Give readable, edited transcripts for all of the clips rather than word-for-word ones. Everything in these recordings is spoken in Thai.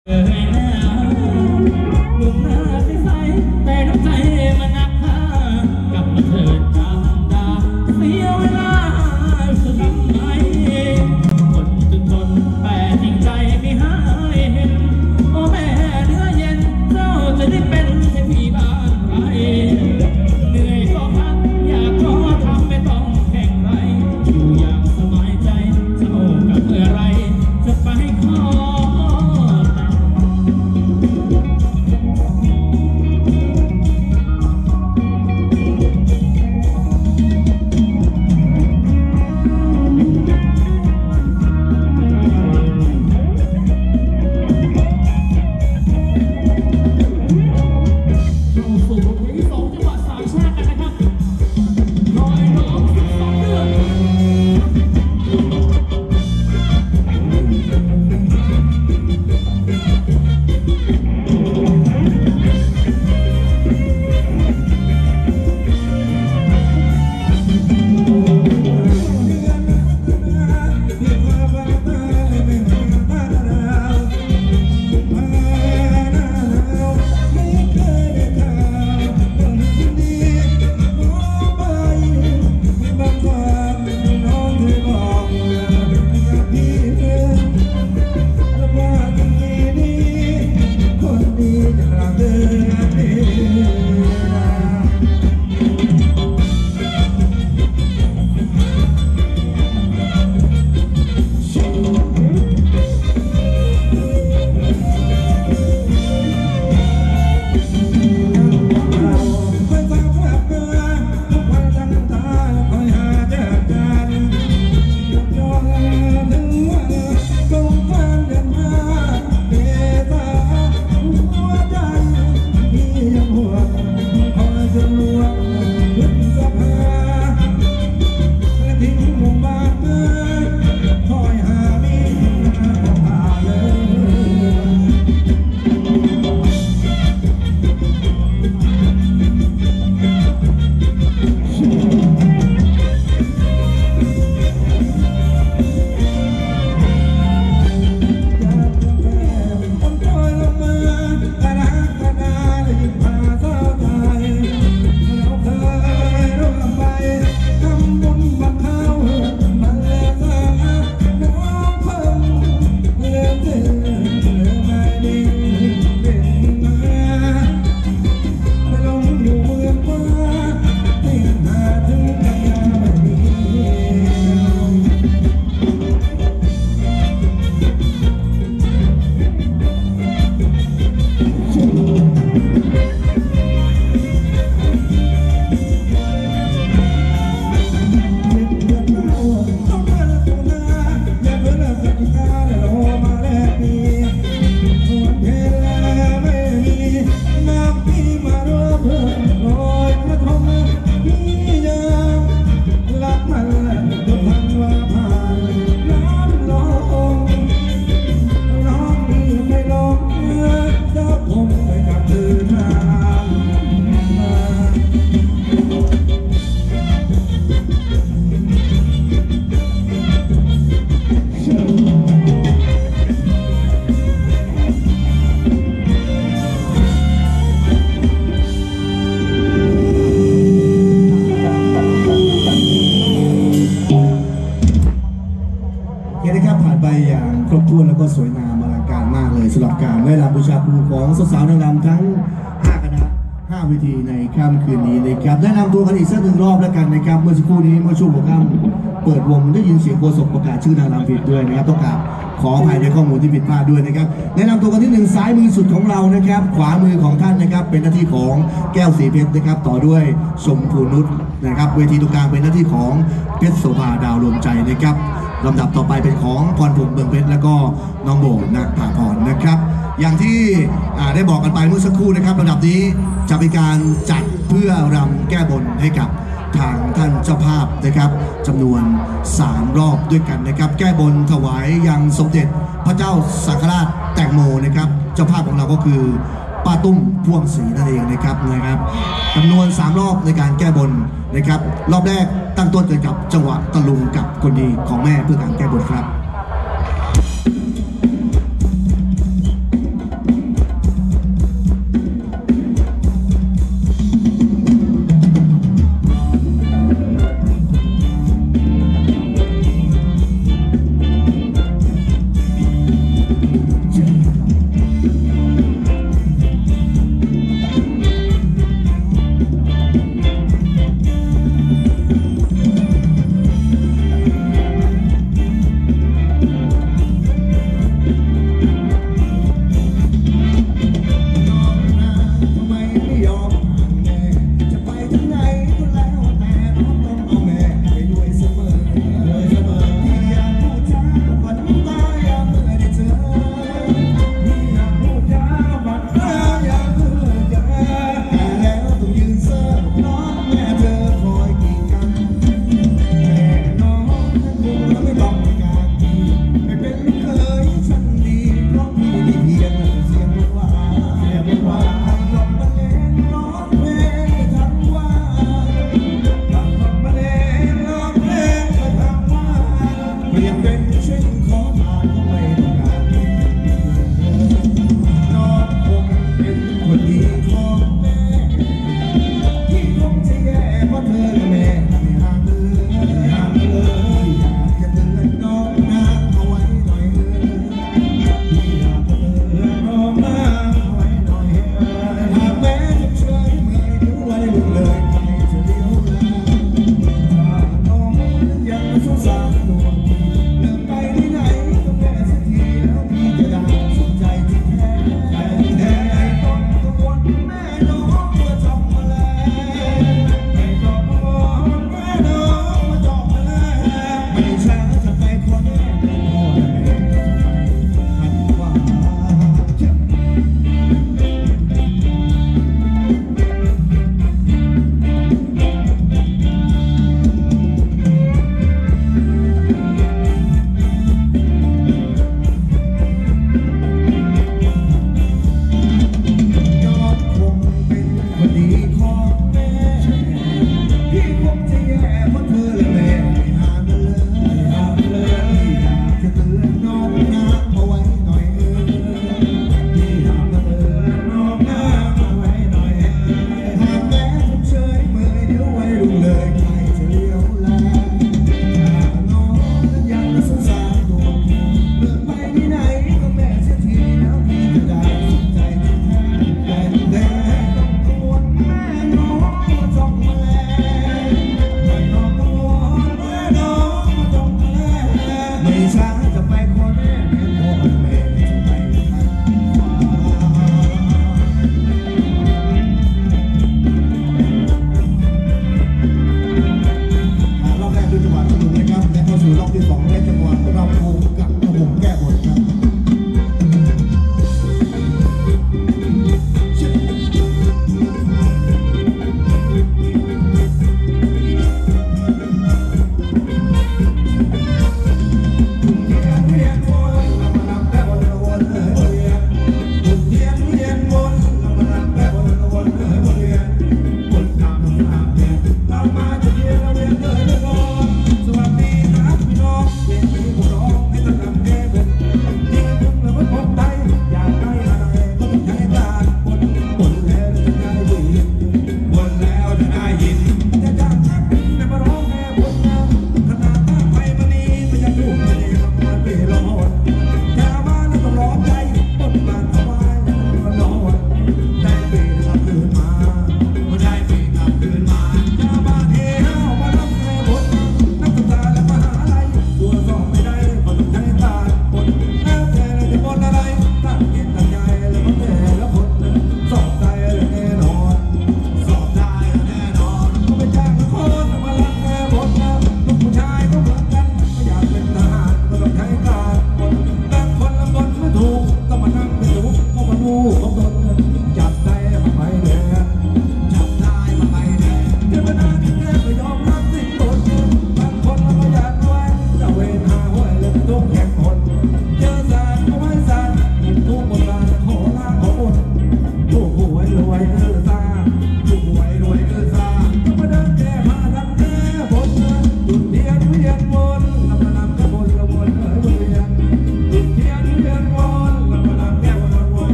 ก็สวยงามอลังการมากเลยสำหรับการได้รับบูชาครูของสาวๆนางรำทั้ง5คณะ5เวทีในค่ำคืนนี้นะครับแนะนำตัวกันอีกสักหนึ่งรอบแล้วกันนะครับเมื่อสักครู่นี้เมื่อช่วงหัวค่ำเปิดวงได้ยินเสียงโฆษกประกาศชื่อนางรำผิดด้วยนะครับต้องกราบขออภัยในข้อมูลที่ผิดพลาดด้วยนะครับแนะนำตัวกันที่1ซ้ายมือสุดของเรานะครับขวามือของท่านนะครับเป็นหน้าที่ของแก้วสีเพชรนะครับต่อด้วยชมพูนุชนะครับเวทีตรงกลางเป็นหน้าที่ของเพชรโสภาดาวรวมใจนะครับลำดับต่อไปเป็นของพรพงษ์เมืองเพชรและก็น้องโบนักผาพรนะครับอย่างที่ได้บอกกันไปเมื่อสักครู่นะครับลำดับนี้จะเป็นการจัดเพื่อรำแก้บนให้กับทางท่านเจ้าภาพนะครับจำนวน3รอบด้วยกันนะครับแก้บนถวายยังสมเด็จพระเจ้าสังฆราชแตงโมนะครับเจ้าภาพของเราก็คือป้าตุ้มพ่วงศรีนั่นเองนะครับจำนวน3รอบในการแก้บนนะครับรอบแรกตั้งต้นเกิดกับจังหวะตะลุงกับคนดีของแม่เพื่อการแก้บนครับ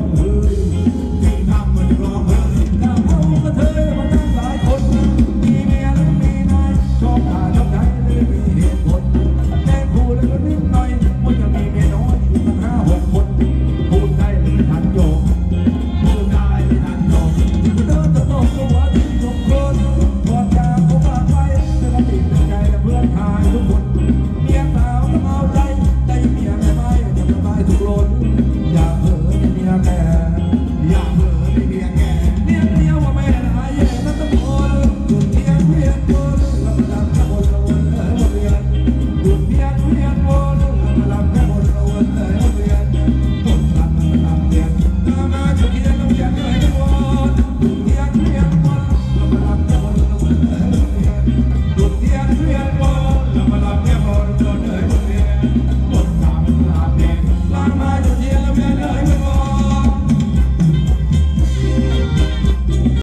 เฮ้ยจึงทำมันร้องเฮ้ยแล้วเอากระเทยมาตั้งหลายคนมีเมียแล้วมีนายชอบด่าชอบใจเลยมีเหตุผลแกพูดแล้วก็นิดหน่อยมันจะมีเมียน้อยอยู่ตั้ง5-6 คนพูดได้เลยไม่ทันโยกพูดได้ไม่ทันโยกเดินตะโกนตัวที่ชมคนก่อนจากเขาฝากไว้จะมาติดใจเพื่อนชายทุกคนเมียสาวต้องเอาใจได้เมียไม่ไม่จะสบายทุกล้นอย่าเผลอเมียแก่อย่าเผลอเมียแก่เมียเดียวว่าแม่นายแย่นั่นต้องโอนหยุดเพียงเวียนวนแล้วก็ดังตะโกนละวนวนเวียนหยุดเพียงเวียนวน